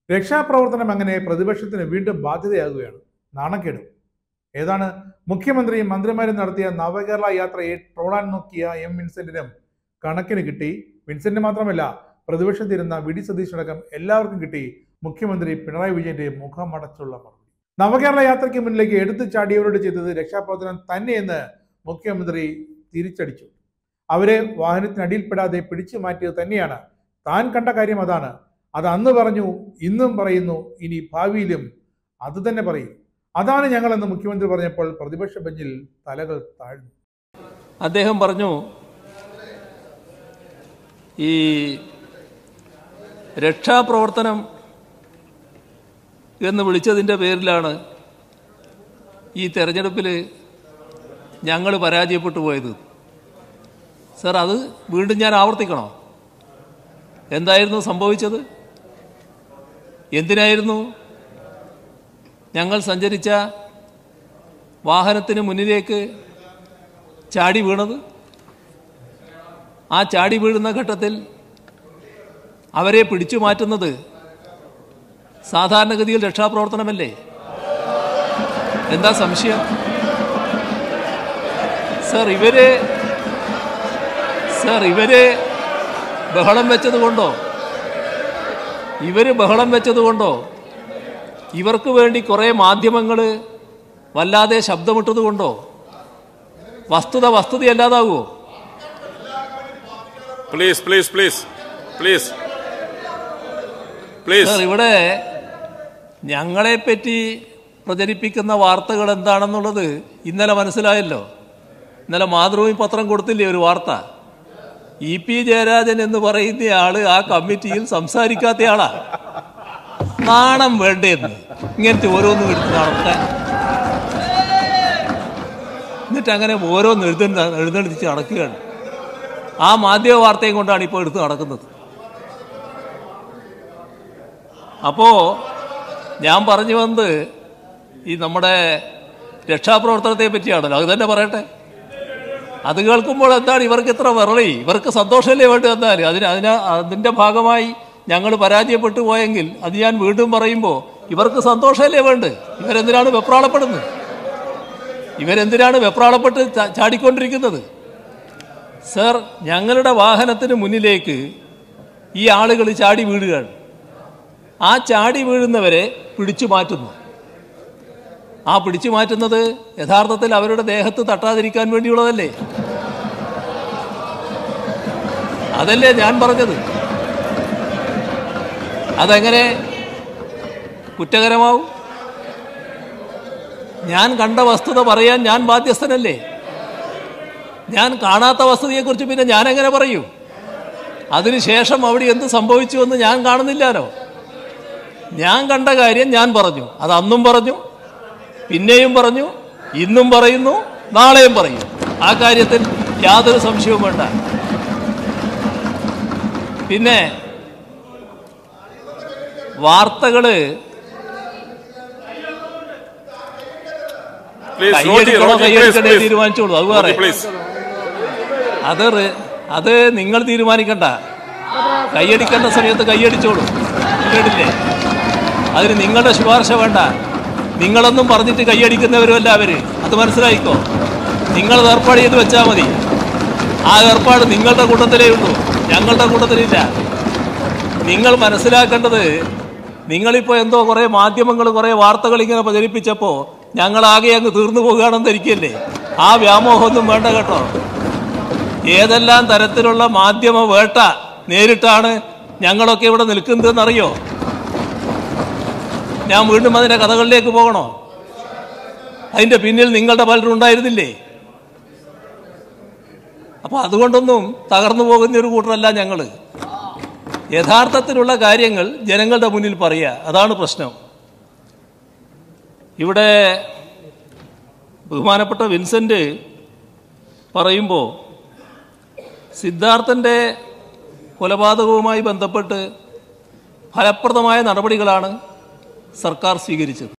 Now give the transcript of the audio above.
രക്ഷാപ്രവർത്തനം അങ്ങനെ പ്രതിപക്ഷത്തിന് വീണ്ടും ബാധ്യതയാകുകയാണ്. നാണക്കേടും. ഏതാണ് മുഖ്യമന്ത്രിയും മന്ത്രിമാരും നടത്തിയ നവകേരള യാത്രയെ ട്രോളാൻ നോക്കിയ എം വിൻസെന്റിനും കണക്കിന് കിട്ടി. വിൻസെന്റ് മാത്രമല്ല, പ്രതിപക്ഷത്തിരുന്ന വി ഡി സതീശനടക്കം എല്ലാവർക്കും കിട്ടി മുഖ്യമന്ത്രി പിണറായി വിജയന്റെ മുഖമടച്ചുള്ള മറുപടി. നവകേരള യാത്രയ്ക്ക് മുന്നിലേക്ക് എടുത്തു ചാടിയവരോട് ചെയ്തത് രക്ഷാപ്രവർത്തനം തന്നെയെന്ന് മുഖ്യമന്ത്രി തിരിച്ചടിച്ചു. അവരെ വാഹനത്തിനടിയിൽപ്പെടാതെ പിടിച്ചു മാറ്റിയത് തന്നെയാണ്. താൻ കണ്ട കാര്യം അതാണ്. അത് അന്ന് പറഞ്ഞു, ഇന്നും പറയുന്നു, ഇനി ഭാവിയിലും അത് തന്നെ പറയും. അതാണ് ഞങ്ങളെന്ന് മുഖ്യമന്ത്രി പറഞ്ഞപ്പോൾ പ്രതിപക്ഷ ബെഞ്ചിൽ തലകൾ താഴ്ന്നു. അദ്ദേഹം പറഞ്ഞു, ഈ രക്ഷാപ്രവർത്തനം എന്ന് വിളിച്ചതിൻ്റെ പേരിലാണ് ഈ തെരഞ്ഞെടുപ്പിൽ ഞങ്ങൾ പരാജയപ്പെട്ടു പോയത്. സർ, അത് വീണ്ടും ഞാൻ ആവർത്തിക്കണോ? എന്തായിരുന്നു സംഭവിച്ചത്? എന്തിനായിരുന്നു ഞങ്ങൾ സഞ്ചരിച്ച വാഹനത്തിന് മുന്നിലേക്ക് ചാടി വീണത്? ആ ചാടി വീഴുന്ന ഘട്ടത്തിൽ അവരെ പിടിച്ചു മാറ്റുന്നത് സാധാരണഗതിയിൽ രക്ഷാപ്രവർത്തനമല്ലേ? എന്താ സംശയം? സർ, ഇവര് ബഹളം വെച്ചതുകൊണ്ടോ ഇവർക്ക് വേണ്ടി കുറേ മാധ്യമങ്ങൾ വല്ലാതെ ശബ്ദമിട്ടതുകൊണ്ടോ വസ്തുതയല്ലാതാകുമോ? സർ, ഇവിടെ ഞങ്ങളെപ്പറ്റി പ്രചരിപ്പിക്കുന്ന വാർത്തകൾ എന്താണെന്നുള്ളത് ഇന്നലെ മനസ്സിലായല്ലോ. ഇന്നലെ മാതൃഭൂമി പത്രം കൊടുത്തില്ലേ ഒരു വാർത്ത? ഇ പി ജയരാജൻ എന്ന് പറയുന്ന ആള് ആ കമ്മിറ്റിയിൽ സംസാരിക്കാത്ത ആളാ. നാണം വേണ്ടേന്ന് ഇങ്ങനത്തെ ഓരോന്നും എടുത്ത് നടത്താൻ. എന്നിട്ട് അങ്ങനെ ഓരോന്ന് എഴുന്നള്ളിച്ച് നടക്കുകയാണ്. ആ മാധ്യമ വാർത്തയും കൊണ്ടാണ് ഇപ്പോൾ എടുത്ത് നടക്കുന്നത്. അപ്പോ ഞാൻ പറഞ്ഞു വന്നത് ഈ നമ്മുടെ രക്ഷാപ്രവർത്തനത്തെ പറ്റിയാണല്ലോ. അത് തന്നെ പറയട്ടെ. അത് കേൾക്കുമ്പോൾ എന്താണ് ഇവർക്ക് ഇത്ര വിറളി? ഇവർക്ക് സന്തോഷമല്ലേ വേണ്ടി വന്നാൽ അതിൻ്റെ ഭാഗമായി ഞങ്ങൾ പരാജയപ്പെട്ടു പോയെങ്കിൽ അത് ഞാൻ വീണ്ടും പറയുമ്പോൾ ഇവർക്ക് സന്തോഷമല്ലേ വേണ്ട? ഇവരെന്തിനാണ് വെപ്രാളപ്പെട്ട് ചാടിക്കൊണ്ടിരിക്കുന്നത്? സർ, ഞങ്ങളുടെ വാഹനത്തിന് മുന്നിലേക്ക് ഈ ആളുകൾ ചാടി വീഴുകയാണ്. ആ ചാടി വീഴുന്നവരെ പിടിച്ചു മാറ്റുന്നു. ആ പിടിച്ചു മാറ്റുന്നത് യഥാർത്ഥത്തിൽ അവരുടെ ദേഹത്ത് തട്ടാതിരിക്കാൻ വേണ്ടിയുള്ളതല്ലേ? അതല്ലേ ഞാൻ പറഞ്ഞത്? അതെങ്ങനെ കുറ്റകരമാവും? ഞാൻ കണ്ട വസ്തുത പറയാൻ ഞാൻ ബാധ്യസ്ഥനല്ലേ? ഞാൻ കാണാത്ത വസ്തുതയെക്കുറിച്ച് പിന്നെ ഞാൻ എങ്ങനെ പറയൂ? അതിനുശേഷം അവിടെ എന്ത് സംഭവിച്ചുവെന്ന് ഞാൻ കാണുന്നില്ലല്ലോ. ഞാൻ കണ്ട കാര്യം ഞാൻ പറഞ്ഞു. അത് അന്നും പറഞ്ഞു, പിന്നെയും പറഞ്ഞു, ഇന്നും പറയുന്നു, നാളെയും പറയും. ആ കാര്യത്തിൽ യാതൊരു സംശയവും വേണ്ട. പിന്നെ വാർത്തകള് കൈയടിക്കണേ തീരുമാനിച്ചോളൂ. അത് വേറെ. അത് നിങ്ങൾ തീരുമാനിക്കണ്ട. കൈയടിക്കേണ്ട സമയത്ത് കൈയടിച്ചോളൂ. കേട്ടില്ലേ? അതിന് നിങ്ങളുടെ ശുപാർശ വേണ്ട. നിങ്ങളൊന്നും പറഞ്ഞിട്ട് കൈയടിക്കുന്നവരുമല്ല അവര്. അത് മനസ്സിലായിക്കോ. നിങ്ങൾ ഏർപ്പാട് ചെയ്ത് വെച്ചാൽ മതി. ആ ഏർപ്പാട് നിങ്ങളുടെ കൂട്ടത്തിലേ ഉള്ളൂ, ഞങ്ങളുടെ കൂട്ടത്തിലില്ല. നിങ്ങൾ മനസ്സിലാക്കേണ്ടത്, നിങ്ങളിപ്പോൾ എന്തോ കുറേ മാധ്യമങ്ങൾ കുറേ വാർത്തകൾ ഇങ്ങനെ പ്രചരിപ്പിച്ചപ്പോൾ ഞങ്ങളാകെ അങ്ങ് തീർന്നു പോകുകയാണെന്ന് ധരിക്കല്ലേ? ആ വ്യാമോഹമൊന്നും വേണ്ട കേട്ടോ. ഏതെല്ലാം തരത്തിലുള്ള മാധ്യമ വേട്ട നേരിട്ടാണ് ഞങ്ങളൊക്കെ ഇവിടെ നിൽക്കുന്നതെന്നറിയോ? ഞാൻ വീണ്ടും അതിൻ്റെ കഥകളിലേക്ക് പോകണോ? അതിൻ്റെ പിന്നിൽ നിങ്ങളുടെ പലരും ഉണ്ടായിരുന്നില്ലേ? അപ്പോൾ അതുകൊണ്ടൊന്നും തകർന്നു പോകുന്ന ഒരു കൂട്ടരല്ല ഞങ്ങൾ. യഥാർത്ഥത്തിലുള്ള കാര്യങ്ങൾ ജനങ്ങളുടെ മുന്നിൽ പറയുക, അതാണ് പ്രശ്നം. ഇവിടെ ബഹുമാനപ്പെട്ട വിൻസെന്റ് പറയുമ്പോൾ സിദ്ധാർത്ഥൻ്റെ കൊലപാതകവുമായി ബന്ധപ്പെട്ട് ഫലപ്രദമായ നടപടികളാണ് സർക്കാർ സ്വീകരിച്ചത്.